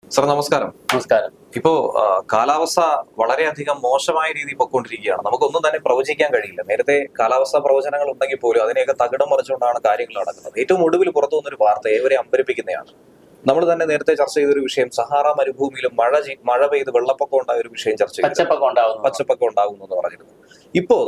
Sir നമസ്കാരം. നമസ്കാരം. ഇപ്പോ കാലാവസ്ഥ വളരെയധികം മോശമായ രീതിയിൽ പൊയ്ക്കൊണ്ടിരിക്കുകയാണ്. നമുക്കൊന്നും തന്നെ പ്രവചിക്കാൻ കഴിയില്ല. നേരത്തെ കാലാവസ്ഥാ പ്രവചനങ്ങൾ ഉണ്ടെങ്കിൽ പോലും അതിനെയൊക്കെ തകിടം മറിച്ചുകൊണ്ടാണ് കാര്യങ്ങൾ നടക്കുന്നത്. ഏറ്റവും ഒടുവിൽ പുറത്തു വന്നൊരു വാർത്ത ഏവരെ അമ്പരിപ്പിക്കുന്നതാണ്. നമ്മൾ തന്നെ നേരത്തെ ചർച്ച ചെയ്തൊരു വിഷയം, സഹാറ മരുഭൂമിയിലും മഴ പെയ്ത് വെള്ളപ്പൊക്കം ഉണ്ടായ ഒരു വിഷയം ചർച്ച ചെയ്തു. പച്ചപ്പൊക്കം ഉണ്ടാകുന്നു എന്ന് പറഞ്ഞിരുന്നു. ഇപ്പോ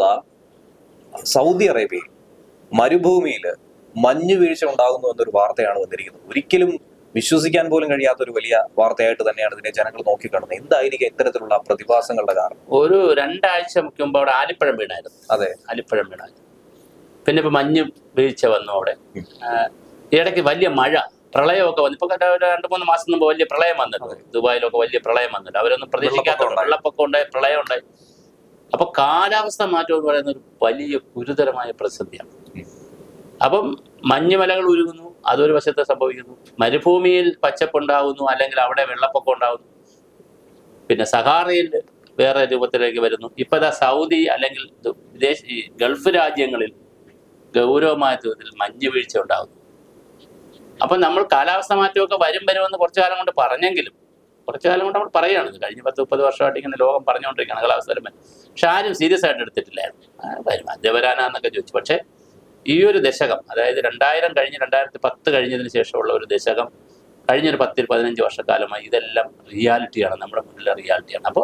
സൗദി അറേബ്യയിൽ മരുഭൂമിയിൽ മഞ്ഞു വീഴ്ച ഉണ്ടാകുന്നു എന്നൊരു വാർത്തയാണ് വന്നിരിക്കുന്നത്. ഒരിക്കലും വിശ്വസിക്കാൻ പോലും കഴിയാത്ത ഒരു വലിയ വാർത്തയായിട്ട് തന്നെയാണ് ഇതിനെ ജനങ്ങൾ നോക്കിക്കാണുന്നത്. എന്തായിരിക്കും ഇത്തരത്തിലുള്ള പ്രതിഭാസങ്ങളുടെ കാരണം? ഒരു 2 ആഴ്ച മുമ്പ് അവിടെ ആലിപ്പഴം വീണായിരുന്നു. അതെ, ആലിപ്പഴം വീണായിരുന്നു. പിന്നെ ഇപ്പൊ മഞ്ഞ് വീഴ്ച വന്നു അവിടെ. ഇടയ്ക്ക് വലിയ മഴ, പ്രളയമൊക്കെ വന്നു. ഇപ്പൊ 2-3 മാസം മുമ്പ് വലിയ പ്രളയം വന്നിട്ടുണ്ട്. ദുബായിലൊക്കെ വലിയ പ്രളയം വന്നിട്ടുണ്ട്. അവരൊന്നും പ്രതീക്ഷിക്കാത്ത വെള്ളപ്പൊക്കം ഉണ്ടായി, പ്രളയം ഉണ്ടായി. അപ്പൊ കാലാവസ്ഥ മാറ്റം എന്ന് പറയുന്ന ഒരു വലിയ ഗുരുതരമായ പ്രതിസന്ധിയാണ്. അപ്പം മഞ്ഞുമലകൾ ഉരുകുന്നു, അതൊരു വശത്ത് സംഭവിക്കുന്നു. മരുഭൂമിയിൽ പച്ചപ്പുണ്ടാകുന്നു, അല്ലെങ്കിൽ അവിടെ വെള്ളപ്പൊക്കം ഉണ്ടാകുന്നു. പിന്നെ സഹാറയിൽ വേറെ രൂപത്തിലേക്ക് വരുന്നു. ഇപ്പൊ സൗദി അല്ലെങ്കിൽ ഗൾഫ് രാജ്യങ്ങളിൽ ഗൗരവമായ തോതിൽ മഞ്ഞ് വീഴ്ച ഉണ്ടാകുന്നു. അപ്പൊ നമ്മൾ കാലാവസ്ഥ മാറ്റമൊക്കെ വരുമെന്ന് കുറച്ചു കാലം കൊണ്ട് പറഞ്ഞെങ്കിലും, കുറച്ചു കാലം കൊണ്ട് നമ്മൾ പറയുകയാണ്. കഴിഞ്ഞ 10-30 വർഷമായിട്ട് ഇങ്ങനെ ലോകം പറഞ്ഞുകൊണ്ടിരിക്കുകയാണ് കാലാവസ്ഥ വരുമ്പോൾ. പക്ഷെ ആരും സീരിയസ് ആയിട്ട് എടുത്തിട്ടില്ലായിരുന്നു. വരും, അത് വരാനാന്നൊക്കെ ചോദിച്ചു. പക്ഷെ ഈ ഒരു ദശകം, അതായത് 2000 കഴിഞ്ഞ് 2010 കഴിഞ്ഞതിന് ശേഷമുള്ള ഒരു ദശകം, കഴിഞ്ഞൊരു 10-15 വർഷക്കാലമായി ഇതെല്ലാം റിയാലിറ്റിയാണ്, നമ്മുടെ മുന്നിലെ റിയാലിറ്റിയാണ്. അപ്പോൾ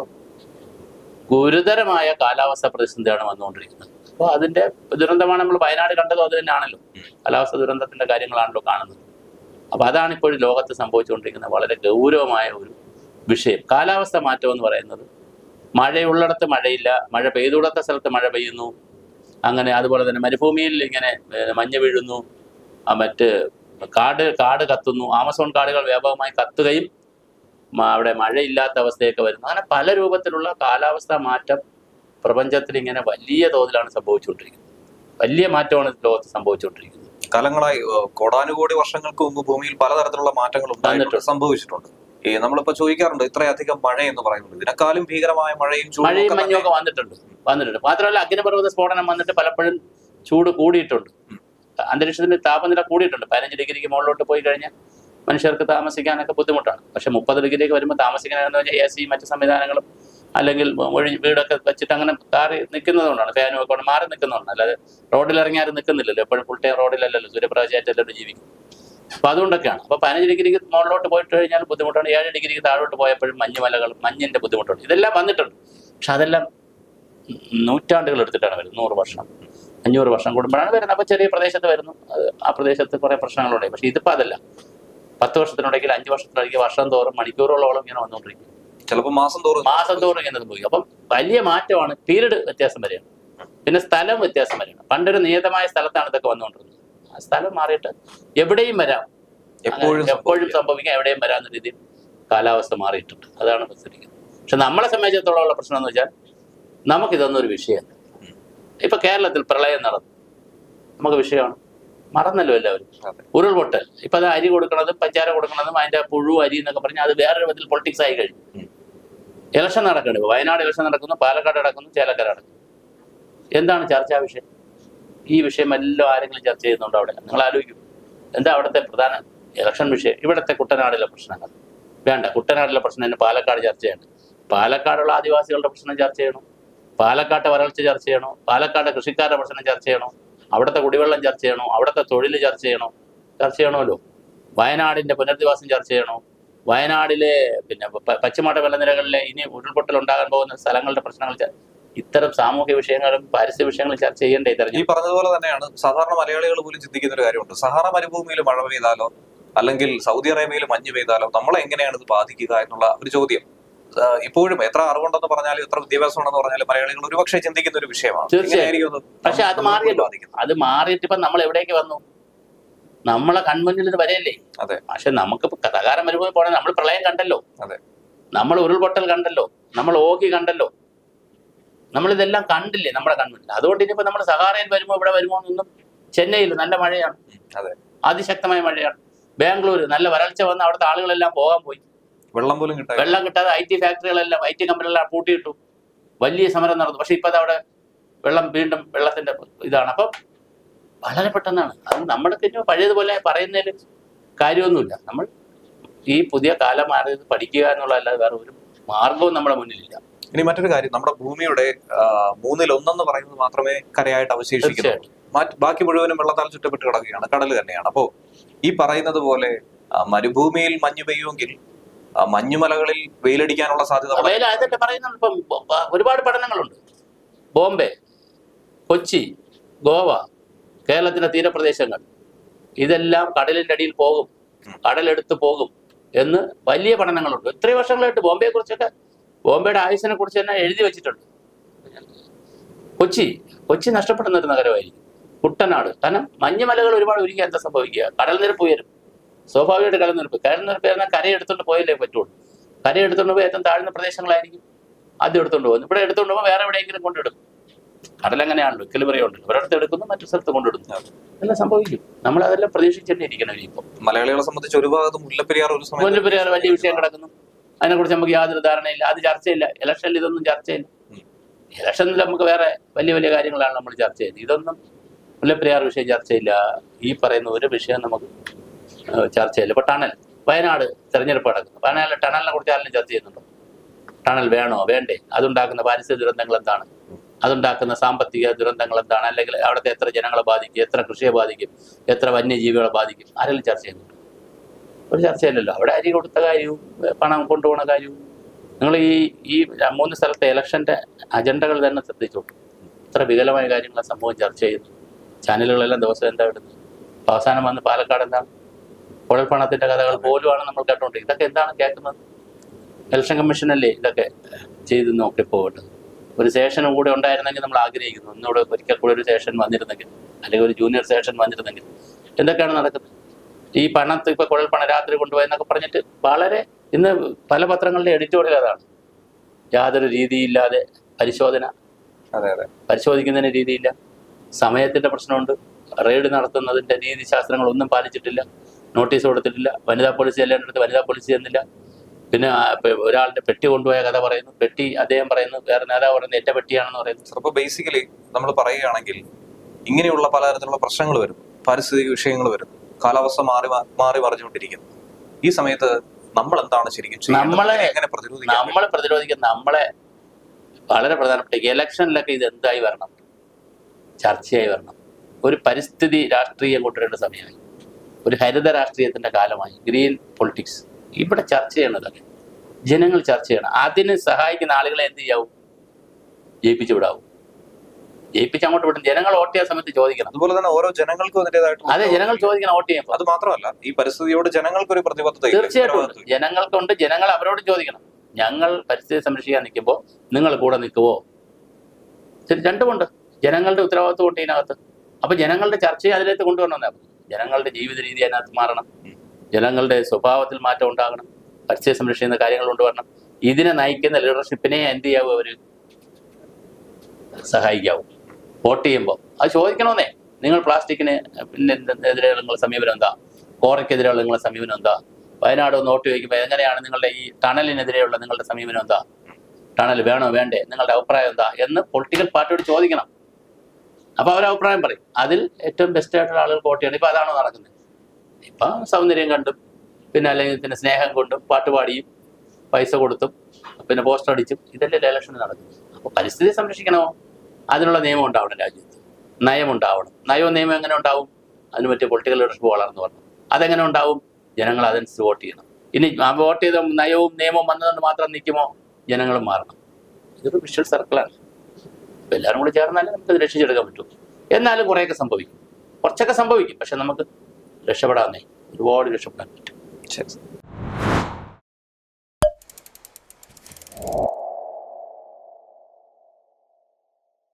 ഗുരുതരമായ കാലാവസ്ഥ പ്രതിസന്ധിയാണ് വന്നുകൊണ്ടിരിക്കുന്നത്. അപ്പോൾ അതിന്റെ ദുരന്തമാണ് നമ്മൾ വയനാട് കണ്ടതും അത് തന്നെയാണല്ലോ. കാലാവസ്ഥ ദുരന്തത്തിന്റെ കാര്യങ്ങളാണല്ലോ കാണുന്നത്. അപ്പൊ അതാണ് ഇപ്പോഴും ലോകത്ത് സംഭവിച്ചുകൊണ്ടിരിക്കുന്ന വളരെ ഗൗരവമായ ഒരു വിഷയം. കാലാവസ്ഥ മാറ്റം എന്ന് പറയുന്നത് മഴയുള്ളിടത്ത് മഴയില്ല, മഴ പെയ്തുള്ളത്ത സ്ഥലത്ത് മഴ പെയ്യുന്നു, അങ്ങനെ. അതുപോലെ തന്നെ മരുഭൂമിയിൽ ഇങ്ങനെ മഞ്ഞ് വീഴുന്നു, മറ്റ് കാട് കത്തുന്നു, ആമസോൺ കാടുകൾ വ്യാപകമായി കത്തുകയും അവിടെ മഴയില്ലാത്ത അവസ്ഥയൊക്കെ വരുന്നു. അങ്ങനെ പല രൂപത്തിലുള്ള കാലാവസ്ഥാ മാറ്റം പ്രപഞ്ചത്തിൽ ഇങ്ങനെ വലിയ തോതിലാണ് സംഭവിച്ചുകൊണ്ടിരിക്കുന്നത്. വലിയ മാറ്റമാണ് ലോകത്ത് സംഭവിച്ചുകൊണ്ടിരിക്കുന്നത്. കാലങ്ങളായി കോടാനുകോടി വർഷങ്ങൾക്ക് മുമ്പ് ഭൂമിയിൽ പലതരത്തിലുള്ള മാറ്റങ്ങൾ സംഭവിച്ചിട്ടുണ്ട്. നമ്മളിപ്പോ ചോദിക്കാറുണ്ട്, ഇത്രയധികം മഴ എന്ന് പറയുന്നത്. ഇതിനേക്കാളും ഭീകരമായ മഴയും മഞ്ഞൊക്കെ വന്നിട്ടുണ്ട്. മാത്രമല്ല, അഗ്നിപർവ്വത സ്ഫോടനം വന്നിട്ട് പലപ്പോഴും ചൂട് കൂടിയിട്ടുണ്ട്. അന്തരീക്ഷത്തിന്റെ താപനില കൂടിയിട്ടുണ്ട്. 15 ഡിഗ്രിക്ക് മുകളിലോട്ട് പോയി കഴിഞ്ഞാൽ മനുഷ്യർക്ക് താമസിക്കാനൊക്കെ ബുദ്ധിമുട്ടാണ്. പക്ഷെ 30 ഡിഗ്രിക്ക് വരുമ്പോൾ താമസിക്കാനെന്ന് പറഞ്ഞാൽ AC മറ്റ് സംവിധാനങ്ങളും അല്ലെങ്കിൽ വീടൊക്കെ വെച്ചിട്ട് അങ്ങനെ കാറി നിൽക്കുന്നതുകൊണ്ടാണ്, ഫാനും ഒക്കെ മാറി നിൽക്കുന്നതുകൊണ്ടാണ്. അല്ലാതെ റോഡിൽ ഇറങ്ങി ആരും നിൽക്കുന്നില്ലല്ലോ. എപ്പോഴും ഫുൾ ടൈം റോഡിലല്ലല്ലോ, സൂര്യപ്രകാശമായിട്ടല്ലോ ജീവിക്കും. അപ്പൊ അതുകൊണ്ടൊക്കെയാണ്. അപ്പൊ 15 ഡിഗ്രിക്ക് മുകളിലോട്ട് പോയിട്ട് കഴിഞ്ഞാൽ ബുദ്ധിമുട്ടാണ്. 7 ഡിഗ്രിക്ക് താഴോട്ട് പോയപ്പോഴും മഞ്ഞുമലകളും മഞ്ഞിന്റെ ബുദ്ധിമുട്ടുണ്ട്. ഇതെല്ലാം വന്നിട്ടുണ്ട്. പക്ഷെ അതെല്ലാം നൂറ്റാണ്ടുകൾ എടുത്തിട്ടാണ് വരുന്നത്. 100 വർഷം 500 വർഷം കൂടുമ്പോഴാണ് വരുന്നത്. അപ്പൊ ചെറിയ പ്രദേശത്ത് വരുന്നു, ആ പ്രദേശത്ത് കുറെ പ്രശ്നങ്ങളുണ്ട്. പക്ഷെ ഇതിപ്പോ അതല്ല. 10 വർഷത്തിനിടയ്ക്ക് 5 വർഷത്തിനിടയ്ക്ക് വർഷം തോറും മണിക്കൂറുകളോളം ഇങ്ങനെ വന്നുകൊണ്ടിരിക്കും. ചിലപ്പോൾ മാസം തോറും ഇങ്ങനെ സംഭവിക്കും. അപ്പം വലിയ മാറ്റമാണ്. പീരീഡ് വ്യത്യാസം വരെയാണ്. പിന്നെ സ്ഥലം വ്യത്യാസം വരെയാണ്. പണ്ടൊരു നിയതമായ സ്ഥലത്താണ് ഇതൊക്കെ വന്നുകൊണ്ടിരുന്നത്. ആ സ്ഥലം മാറിയിട്ട് എവിടെയും വരാം, എപ്പോഴും സംഭവിക്കാം, എവിടെയും വരാവുന്ന രീതിയിൽ കാലാവസ്ഥ മാറിയിട്ടുണ്ട്. അതാണ് പ്രശ്നിക്കുന്നത്. പക്ഷെ നമ്മളെ സംബന്ധിച്ചിടത്തോളം ഉള്ള പ്രശ്നം എന്ന് വെച്ചാൽ നമുക്കിതൊന്നും ഒരു വിഷയമല്ല. ഇപ്പൊ കേരളത്തിൽ പ്രളയം നടന്നു, നമുക്ക് വിഷയമാണ്. മറന്നല്ലോ എല്ലാവരും. ഉരുൾപൊട്ടൽ, ഇപ്പൊ അത് അരി കൊടുക്കണതും പഞ്ചാര കൊടുക്കണതും അതിന്റെ പുഴു അരി എന്നൊക്കെ പറഞ്ഞാൽ അത് വേറൊരു വിധത്തിൽ പൊളിറ്റിക്സ് ആയി കഴിഞ്ഞു. ഇലക്ഷൻ നടക്കണം. ഇപ്പൊ വയനാട് ഇലക്ഷൻ നടക്കുന്നു, പാലക്കാട് നടക്കുന്നു, ചേലക്കര നടക്കുന്നു. എന്താണ് ചർച്ചാ വിഷയം? ഈ വിഷയം എല്ലാം ആരെങ്കിലും ചർച്ച ചെയ്യുന്നുണ്ടോ അവിടെ? നിങ്ങൾ ആലോചിക്കും, എന്താ അവിടുത്തെ പ്രധാന ഇലക്ഷൻ വിഷയം? ഇവിടുത്തെ കുട്ടനാടിലെ പ്രശ്നങ്ങൾ വേണ്ട. കുട്ടനാടിലെ പ്രശ്നം പാലക്കാട് ചർച്ച ചെയ്യണം. പാലക്കാടുള്ള ആദിവാസികളുടെ പ്രശ്നം ചർച്ച ചെയ്യണം, പാലക്കാട്ടെ വരൾച്ച ചർച്ച ചെയ്യണോ, പാലക്കാട് കൃഷിക്കാരുടെ പ്രശ്നം ചർച്ച ചെയ്യണോ, അവിടുത്തെ കുടിവെള്ളം ചർച്ച ചെയ്യണോ, അവിടുത്തെ തൊഴിൽ ചർച്ച ചെയ്യണമല്ലോ. വയനാടിന്റെ പുനരധിവാസം ചർച്ച ചെയ്യണോ, വയനാടിലെ പിന്നെ പശ്ചിമഘട്ട വെള്ളനിരകളിലെ ഇനി ഉരുൾപൊട്ടൽ ഉണ്ടാകാൻ പോകുന്ന സ്ഥലങ്ങളുടെ പ്രശ്നങ്ങൾ, ഇത്തരം സാമൂഹ്യ വിഷയങ്ങളും പാരിസ്ഥിതിക വിഷയങ്ങളും ചർച്ച ചെയ്യേണ്ടേ? ഈ പറഞ്ഞതുപോലെ തന്നെയാണ് സാധാരണ മലയാളികൾ പോലും ചിന്തിക്കുന്ന ഒരു കാര്യമുണ്ട്. സഹാറ മരുഭൂമിയിൽ മഴ പെയ്താലോ അല്ലെങ്കിൽ സൗദി അറേബ്യയിൽ മഞ്ഞ് പെയ്താലോ നമ്മളെ എങ്ങനെയാണ് ഇത് ബാധിക്കുക എന്നുള്ള ഒരു ചോദ്യം ഇപ്പോഴും എത്ര അറിവുണ്ടെന്ന് പറഞ്ഞാലും എത്ര വിദ്യാഭ്യാസം ഉണ്ടെന്ന് പറഞ്ഞാലും മലയാളികൾ ഒരുപക്ഷെ ചിന്തിക്കുന്ന ഒരു വിഷയമാണ്. തീർച്ചയായും. പക്ഷെ അത് മാറിയല്ലോ. അത് മാറിയിട്ട് ഇപ്പൊ നമ്മൾ എവിടേക്ക് വന്നു? നമ്മളെ കൺമുന്നിൽ ഇത് വരെയല്ലേ? അതെ. പക്ഷെ നമുക്ക് കഥാകാരം മരുഭൂമി പോകണേ. നമ്മൾ പ്രളയം കണ്ടല്ലോ, അതെ. നമ്മൾ ഉരുൾപൊട്ടൽ കണ്ടല്ലോ, നമ്മൾ ഓഖി കണ്ടല്ലോ, നമ്മളിതെല്ലാം കണ്ടില്ലേ നമ്മുടെ കൺമുന്നിൽ. അതുകൊണ്ട് ഇനിയിപ്പോ നമ്മൾ സഹാറയിൽ വരുമ്പോ ഇവിടെ വരുമോ എന്നൊന്നും. ചെന്നൈയിൽ നല്ല മഴയാണ്, അതിശക്തമായ മഴയാണ്. ബാംഗ്ലൂർ നല്ല വരൾച്ച വന്ന് അവിടുത്തെ ആളുകളെല്ലാം പോകാൻ പോയി. വെള്ളം കിട്ടാതെ IT ഫാക്ടറികളെല്ലാം, IT കമ്പനികളെല്ലാം പൂട്ടിയിട്ടു. വലിയ സമരം നടന്നു. പക്ഷെ ഇപ്പൊ അവിടെ വീണ്ടും വെള്ളത്തിന്റെ ഇതാണ്. അപ്പം വളരെ പെട്ടെന്നാണ്. അത് നമ്മൾക്ക് പഴയതുപോലെ പറയുന്നതിൽ കാര്യമൊന്നുമില്ല. നമ്മൾ ഈ പുതിയ കാലം മാറിയത് പഠിക്കുക എന്നുള്ളതല്ലാതെ വേറെ ഒരു മാർഗവും നമ്മുടെ മുന്നിലില്ല. ഇനി മറ്റൊരു കാര്യം, നമ്മുടെ ഭൂമിയുടെ 1/3 പറയുന്നത് മാത്രമേ കരയായിട്ട് അവശേഷിക്കുന്നു. ബാക്കി മുഴുവനും വെള്ളത്താൽ ചുറ്റപ്പെട്ട് കിടക്കുകയാണ്, കടൽ തന്നെയാണ്. അപ്പോ ഈ പറയുന്നത് പോലെ മരുഭൂമിയിൽ മഞ്ഞ് പെയ്യുമെങ്കിൽ മഞ്ഞുമലകളിൽ വെയിലടിക്കാനുള്ള സാധ്യത അതൊക്കെ പറയുന്നുണ്ട്. ഇപ്പം ഒരുപാട് പഠനങ്ങളുണ്ട്. ബോംബെ, കൊച്ചി, ഗോവ, കേരളത്തിന്റെ തീരപ്രദേശങ്ങൾ ഇതെല്ലാം കടലിന്റെ അടിയിൽ പോകും, കടലെടുത്ത് പോകും എന്ന് വലിയ പഠനങ്ങളുണ്ട്. ഇത്രയും വർഷങ്ങളായിട്ട് ബോംബെയെ കുറിച്ചൊക്കെ, ബോംബെയുടെ ആയുസിനെ കുറിച്ച് തന്നെ എഴുതി വെച്ചിട്ടുണ്ട്. കൊച്ചി നഷ്ടപ്പെടുന്ന ഒരു നഗരമായിരിക്കും. കുട്ടനാട്, കാരണം മഞ്ഞുമലകൾ ഒരുപാട് ഉരുക്കി എന്താ സംഭവിക്കുക, കടൽ നിരപ്പ് ഉയരും. സ്വാഭാവികമായിട്ട് കടൽ നിരപ്പ് എന്നാൽ കരയെടുത്തോണ്ട് പോയല്ലേ പറ്റുള്ളൂ. കരയെടുത്തോണ്ട് പോയി ഏറ്റവും താഴ്ന്ന പ്രദേശങ്ങളായിരിക്കും ആദ്യം എടുത്തോണ്ട് പോകുന്നത്. ഇവിടെ എടുത്തോണ്ട് പോകുമ്പോൾ വേറെ എവിടെയെങ്കിലും കൊണ്ടിടും. കടലങ്ങനെയാണല്ലോ, എക്വിലിബ്രിയം. ഒരിടത്ത് എടുക്കുന്നു, മറ്റു സ്ഥലത്ത് കൊണ്ടിടുന്നു, എല്ലാം സംഭവിക്കും. നമ്മൾ അതെല്ലാം പ്രതീക്ഷിച്ചെന്നെ ഇരിക്കണം. ഇപ്പൊ മലയാളികളെ സംബന്ധിച്ച് ഒരു ഭാഗത്ത് മുല്ലപ്പെരിയാർ വലിയ വിഷയം കിടക്കുന്നു. അതിനെക്കുറിച്ച് നമുക്ക് യാതൊരു ധാരണയില്ല, അത് ചർച്ചയില്ല. ഇലക്ഷനിൽ ഇതൊന്നും ചർച്ചയില്ല. ഇലക്ഷനിൽ നമുക്ക് വേറെ വലിയ വലിയ കാര്യങ്ങളാണ് നമ്മൾ ചർച്ച ചെയ്യുന്നത്. ഇതൊന്നും മുല്ലപ്പെരിയാർ വിഷയം ചർച്ചയില്ല. ഈ പറയുന്ന ഒരു വിഷയം നമുക്ക് ചർച്ചയില്ല. ഇപ്പൊ ടണൽ, വയനാട് തെരഞ്ഞെടുപ്പ് നടക്കുന്നു. വയനാട്ടിലെ ടണലിനെ കുറിച്ച് ആരെങ്കിലും ചർച്ച ചെയ്യുന്നുണ്ടോ? ടണൽ വേണോ വേണ്ടേ? അതുണ്ടാക്കുന്ന പാരിസ്ഥിതിക ദുരന്തങ്ങൾ എന്താണ്? അതുണ്ടാക്കുന്ന സാമ്പത്തിക ദുരന്തങ്ങൾ എന്താണ്? അല്ലെങ്കിൽ അവിടുത്തെ എത്ര ജനങ്ങളെ ബാധിക്കും, എത്ര കൃഷിയെ ബാധിക്കും, എത്ര വന്യജീവികളെ ബാധിക്കും? ആരെങ്കിലും ചർച്ച ചെയ്യുന്നുണ്ടോ? ഒരു ചർച്ചയില്ലല്ലോ. അവിടെ അരി കൊടുത്ത കാര്യവും പണം കൊണ്ടുപോകുന്ന കാര്യവും. നിങ്ങൾ ഈ 3 സ്ഥലത്തെ ഇലക്ഷന്റെ അജണ്ടകൾ തന്നെ ശ്രദ്ധിച്ചോട്ടു. ഇത്ര വികലമായ കാര്യങ്ങളെ സംഭവം ചർച്ച ചെയ്യുന്നു. ചാനലുകളെല്ലാം ദിവസം എന്താ ഇടുന്നത്? അവസാനം വന്ന് പാലക്കാട് എന്താണ് കുഴൽപ്പണത്തിന്റെ കഥകൾ പോലുമാണ് നമ്മൾ കേട്ടോണ്ടിരിക്കുന്നത്. ഇതൊക്കെ എന്താണ് കേൾക്കുന്നത്? ഇലക്ഷൻ കമ്മീഷനല്ലേ ഇതൊക്കെ ചെയ്ത് നോക്കി പോകട്ടെ. ഒരു സെഷനും കൂടെ ഉണ്ടായിരുന്നെങ്കിൽ നമ്മൾ ആഗ്രഹിക്കുന്നു. ഒന്നുകൂടെ ഒരിക്കൽ കൂടെ ഒരു സെഷൻ വന്നിരുന്നെങ്കിൽ, അല്ലെങ്കിൽ ഒരു ജൂനിയർ സെഷൻ വന്നിരുന്നെങ്കിൽ. എന്തൊക്കെയാണ് നടക്കുന്നത്? ഈ പണത്ത് ഇപ്പൊ കുഴൽപ്പണം രാത്രി കൊണ്ടുപോയെന്നൊക്കെ പറഞ്ഞിട്ട് വളരെ ഇന്ന് പല പത്രങ്ങളുടെ എഡിറ്റോറിയൽ അതാണ്. യാതൊരു രീതിയില്ലാതെ പരിശോധിക്കുന്നതിന് രീതിയില്ല. സമയത്തിന്റെ പ്രശ്നമുണ്ട്. റെയ്ഡ് നടത്തുന്നതിന്റെ രീതിശാസ്ത്രങ്ങളൊന്നും പാലിച്ചിട്ടില്ല. നോട്ടീസ് കൊടുത്തിട്ടില്ല. വനിതാ പോലീസ് ചെല്ലേണ്ടടുത്ത് വനിതാ പോലീസ് ചെന്നില്ല. പിന്നെ ഒരാളുടെ പെട്ടി കൊണ്ടുപോയ കഥ പറയുന്നു. പെട്ടി അദ്ദേഹം പറയുന്നു, വേറെ നേതാവ് പറയുന്നത് എന്റെ പെട്ടിയാണെന്ന് പറയുന്നു. അപ്പൊ ബേസിക്കലി നമ്മൾ പറയുകയാണെങ്കിൽ ഇങ്ങനെയുള്ള പലതരത്തിലുള്ള പ്രശ്നങ്ങൾ വരും, പാരിസ്ഥിതിക വിഷയങ്ങൾ വരും, കാലാവസ്ഥ മാറി മറിഞ്ഞുകൊണ്ടിരിക്കുന്നു. ഈ സമയത്ത് നമ്മൾ എന്താണ് ശരിക്കും നമ്മളെ പ്രതിരോധിക്കാൻ നമ്മളെ വളരെ പ്രധാനപ്പെട്ട ഇലക്ഷനിലൊക്കെ ഇത് എന്തായി വരണം, ചർച്ചയായി വരണം. ഒരു പരിസ്ഥിതി രാഷ്ട്രീയം കൊണ്ടുവരേണ്ട സമയമായി. ഒരു ഹരിത രാഷ്ട്രീയത്തിന്റെ കാലമായി. ഗ്രീൻ പൊളിറ്റിക്സ് ഇവിടെ ചർച്ച ചെയ്യണതൊക്കെ ജനങ്ങൾ ചർച്ച ചെയ്യണം. അതിന് സഹായിക്കുന്ന ആളുകളെ എന്ത് ചെയ്യാവും? ജയിപ്പിച്ചു വിടാവും. ജയിപ്പിച്ച് അങ്ങോട്ട് വിടും. ജനങ്ങൾ വോട്ട് ചെയ്യാൻ സമയത്ത് ചോദിക്കണം. അതുപോലെ തന്നെ ഓരോ ജനങ്ങൾക്കും അതെ, ജനങ്ങൾ ചോദിക്കണം വോട്ട് ചെയ്യുമ്പോൾ. അത് മാത്രമല്ല, ഈ പരിസ്ഥിതിയോട് ജനങ്ങൾക്കൊരു പ്രതിബദ്ധത തീർച്ചയായിട്ടും ജനങ്ങൾക്കുണ്ട്. ജനങ്ങൾ അവരോട് ചോദിക്കണം, ഞങ്ങൾ പരിസ്ഥിതി സംരക്ഷിക്കാൻ നിൽക്കുമ്പോൾ നിങ്ങൾ കൂടെ നിൽക്കുവോ? രണ്ടുമുണ്ട്. ജനങ്ങളുടെ ഉത്തരവാദിത്വം ഉണ്ട് ഇതിനകത്ത്. അപ്പൊ ജനങ്ങളുടെ ചർച്ചയെ അതിലേക്ക് കൊണ്ടുവരണം. ജനങ്ങളുടെ ജീവിത രീതി അതിനകത്ത് മാറണം. ജനങ്ങളുടെ സ്വഭാവത്തിൽ മാറ്റം ഉണ്ടാകണം. പരിസ്ഥിതി സംരക്ഷിക്കുന്ന കാര്യങ്ങൾ കൊണ്ടുവരണം. ഇതിനെ നയിക്കുന്ന ലീഡർഷിപ്പിനെ എന്ത് ചെയ്യാവും? അവര് സഹായിക്കാവും. വോട്ട് ചെയ്യുമ്പോൾ അത് ചോദിക്കണമെന്നേ. നിങ്ങൾ പ്ലാസ്റ്റിക്കിന് എതിരെയുള്ള നിങ്ങളുടെ സമീപനം എന്താ? കോറയ്ക്കെതിരെയുള്ള നിങ്ങളുടെ സമീപനം എന്താ? വയനാട് ഒന്ന് വോട്ട് ചോദിക്കുമ്പോൾ എങ്ങനെയാണ് നിങ്ങളുടെ ഈ ടണലിനെതിരെയുള്ള നിങ്ങളുടെ സമീപനം എന്താ? ടണൽ വേണോ വേണ്ടേ? നിങ്ങളുടെ അഭിപ്രായം എന്താ എന്ന് പൊളിറ്റിക്കൽ പാർട്ടിയോട് ചോദിക്കണം. അപ്പൊ അവരഭിപ്രായം പറയും. അതിൽ ഏറ്റവും ബെസ്റ്റ് ആയിട്ടുള്ള ആളുകൾ വോട്ട് ചെയ്യണം. ഇപ്പൊ അതാണോ നടക്കുന്നത്? ഇപ്പൊ സൗന്ദര്യം കണ്ടും പിന്നെ അല്ലെങ്കിൽ പിന്നെ സ്നേഹം കൊണ്ടും പാട്ടുപാടിയും പൈസ കൊടുത്തും പിന്നെ പോസ്റ്റർ അടിച്ചും ഇതല്ലേ ഇലക്ഷൻ നടക്കുന്നത്. അപ്പൊ പരിസ്ഥിതി സംരക്ഷിക്കണമോ? അതിനുള്ള നിയമം ഉണ്ടാവണം. രാജ്യത്ത് നയം ഉണ്ടാവണം. നയവും നിയമം എങ്ങനെ ഉണ്ടാവും? അതിന് പറ്റിയ പൊളിറ്റിക്കൽ ലീഡർഷിപ്പ് വളർന്നു വരണം. അതെങ്ങനെ ഉണ്ടാവും? ജനങ്ങൾ അതനുസരിച്ച് വോട്ട് ചെയ്യണം. ഇനി വോട്ട് ചെയ്ത നയവും നിയമവും വന്നതുകൊണ്ട് മാത്രം നിൽക്കുമോ? ജനങ്ങളും മാറണം. ഇതൊരു വിഷ്വൽ സർക്കിളാണ്. അപ്പൊ എല്ലാവരും കൂടി ചേർന്നാലേ നമുക്ക് രക്ഷിച്ചെടുക്കാൻ പറ്റും. എന്നാലും കുറേയൊക്കെ സംഭവിക്കും, കുറച്ചൊക്കെ സംഭവിക്കും. പക്ഷെ നമുക്ക് രക്ഷപ്പെടാന്നേ, ഒരുപാട് രക്ഷപ്പെടാൻ പറ്റും. ശരി.